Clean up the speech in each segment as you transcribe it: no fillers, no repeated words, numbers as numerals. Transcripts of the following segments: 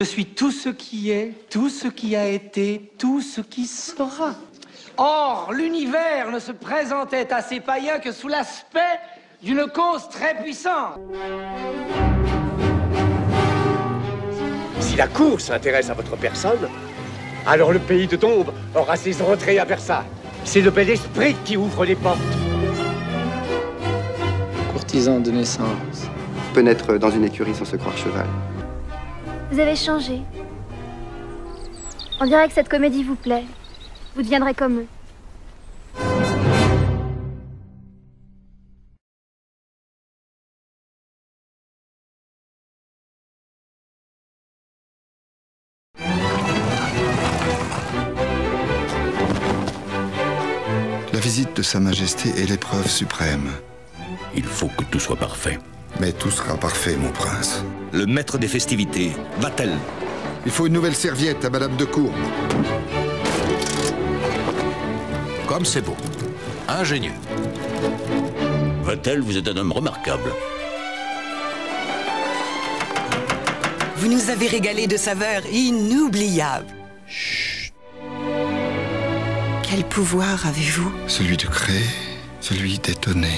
Je suis tout ce qui est, tout ce qui a été, tout ce qui sera. Or, l'univers ne se présentait à ces païens que sous l'aspect d'une cause très puissante. Si la cour s'intéresse à votre personne, alors le pays de Tombe aura ses entrées à Versailles. C'est le bel esprit qui ouvre les portes. Courtisan de naissance. Peut naître dans une écurie sans se croire cheval. Vous avez changé. On dirait que cette comédie vous plaît. Vous deviendrez comme eux. La visite de Sa Majesté est l'épreuve suprême. Il faut que tout soit parfait. Mais tout sera parfait, mon prince. Le maître des festivités, va-t-elle? Il faut une nouvelle serviette à Madame de Courbe. Comme c'est beau. Ingénieux. Va-t-elle, vous êtes un homme remarquable. Vous nous avez régalé de saveurs inoubliables. Chut. Quel pouvoir avez-vous? Celui de créer, celui d'étonner.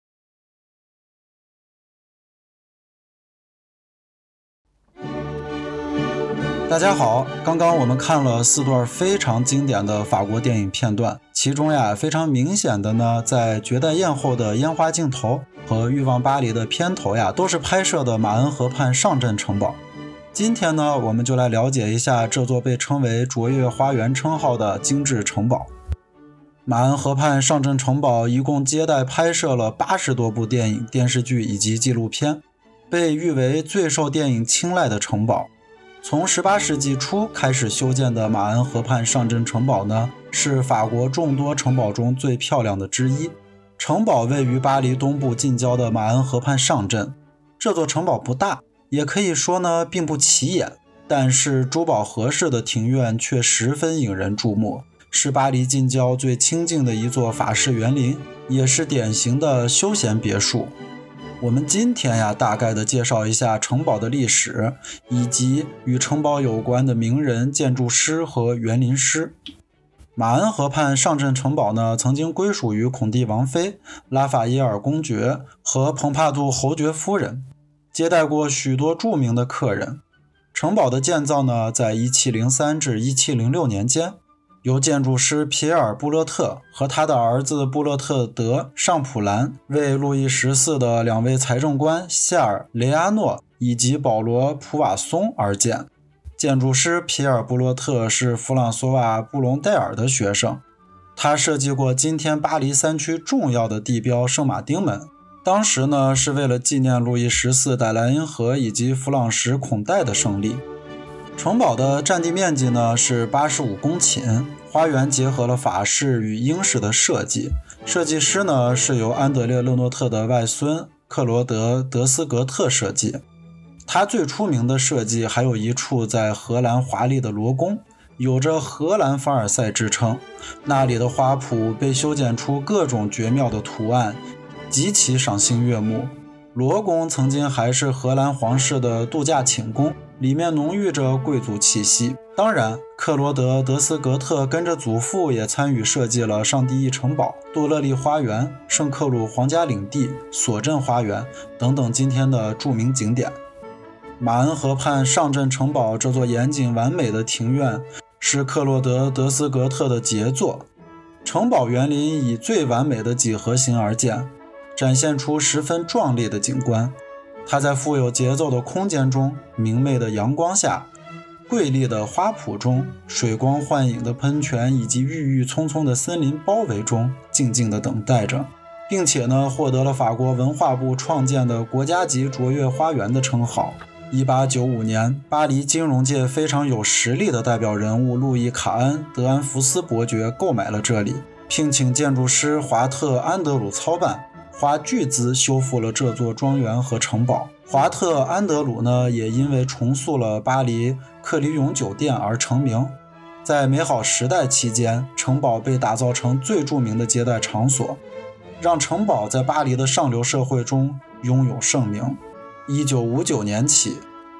大家好，刚刚我们看了4段非常经典的法国电影片段，其中呀非常明显的呢，在绝代艳后的烟花镜头和欲望巴黎的片头呀，都是拍摄的马恩河畔上镇城堡。今天呢，我们就来了解一下这座被称为卓越花园称号的精致城堡。马恩河畔上镇城堡一共接待拍摄了80多部电影、电视剧以及纪录片，被誉为最受电影青睐的城堡。从18世纪初开始修建的马恩河畔上镇城堡呢，是法国众多城堡中最漂亮的之一。城堡位于巴黎东部近郊的马恩河畔上镇。这座城堡不大，也可以说呢并不起眼，但是珠宝盒式的庭院却十分引人注目，是巴黎近郊最清静的一座法式园林，也是典型的休闲别墅。我们今天呀，大概的介绍一下城堡的历史，以及与城堡有关的名人、建筑师和园林师。马恩河畔上镇城堡呢，曾经归属于孔蒂王妃、拉法耶尔公爵和蓬帕杜侯爵夫人，接待过许多著名的客人。城堡的建造呢，在1703至1706年间，由建筑师皮埃尔·布勒特和他的儿子布勒特德·尚普兰为路易14的2位财政官夏尔·雷阿诺以及保罗·普瓦松而建。建筑师皮埃尔·布勒特是弗朗索瓦·布隆代尔的学生，他设计过今天巴黎3区重要的地标圣马丁门，当时呢是为了纪念路易14在莱茵河以及弗朗什孔代的胜利。城堡的占地面积呢是85公顷，花园结合了法式与英式的设计，设计师呢是由安德烈·勒诺特的外孙克罗德·德斯格特设计。他最出名的设计还有一处在荷兰华丽的罗宫，有着荷兰凡尔赛之称，那里的花圃被修剪出各种绝妙的图案，极其赏心悦目。罗宫曾经还是荷兰皇室的度假寝宫，里面浓郁着贵族气息。当然，克罗德·德斯格特跟着祖父也参与设计了上帝翼城堡、杜勒利花园、圣克鲁皇家领地、索镇花园等等今天的著名景点。马恩河畔上镇城堡这座严谨完美的庭院是克罗德·德斯格特的杰作。城堡园林以最完美的几何形而建，展现出十分壮丽的景观。它在富有节奏的空间中，明媚的阳光下，瑰丽的花圃中，水光幻影的喷泉以及郁郁葱葱的森林包围中，静静地等待着，并且呢，获得了法国文化部创建的国家级卓越花园的称号。1895年，巴黎金融界非常有实力的代表人物路易·卡恩·德安福斯伯爵购买了这里，聘请建筑师华特·安德鲁操办，花巨资修复了这座庄园和城堡。华特·安德鲁呢，也因为重塑了巴黎克里永酒店而成名。在美好时代期间，城堡被打造成最著名的接待场所，让城堡在巴黎的上流社会中拥有盛名。1959年起，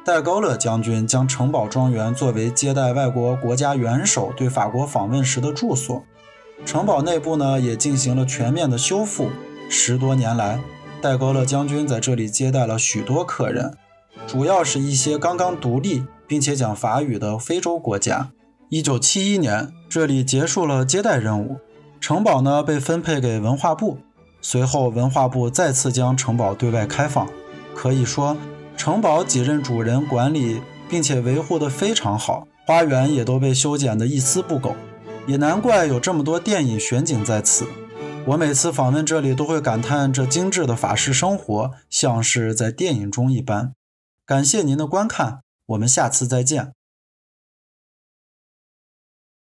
戴高乐将军将城堡庄园作为接待外国国家元首对法国访问时的住所。城堡内部呢也进行了全面的修复。10多年来，戴高乐将军在这里接待了许多客人，主要是一些刚刚独立并且讲法语的非洲国家。1971年，这里结束了接待任务，城堡呢被分配给文化部。随后文化部再次将城堡对外开放。可以说城堡几任主人管理并且维护得非常好，花园也都被修剪得一丝不苟，也难怪有这么多电影选景在此。我每次访问这里都会感叹这精致的法式生活像是在电影中一般。感谢您的观看，我们下次再见。